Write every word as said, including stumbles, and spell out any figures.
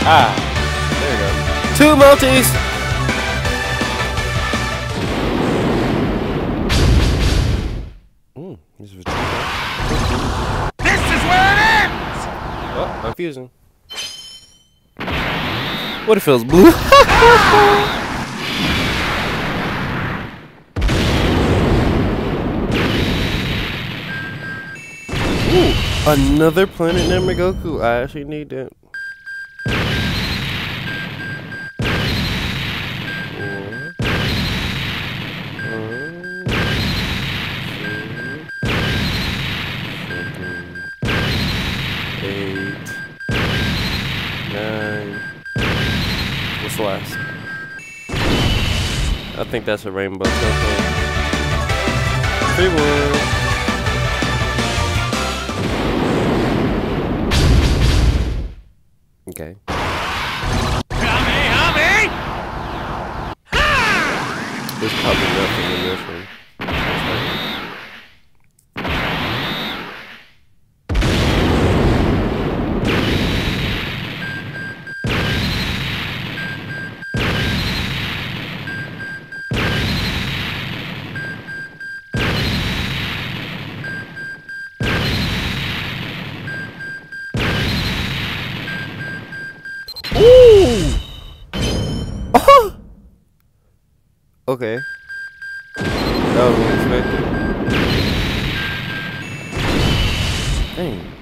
Ah, there you go. Two multis. Mm, this is This is where it ends! oh, confusing. What it feels blue? Ooh, another planet L R Goku. I actually need that. Eight, nine. What's the last? I think that's a rainbow token. Three one. Okay. Kame-hame! There's probably nothing in this one. Ooh! Oh! Okay. That was unexpected. Dang.